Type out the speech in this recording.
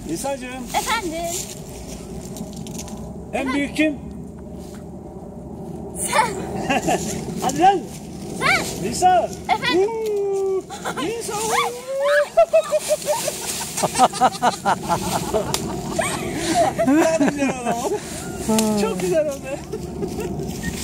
Nisa'cığım. Efendim? En büyük kim? Sen. Hadi lan. Sen. Nisa. Efendim? Nisa. Çok güzel oldu. Çok güzel oldu.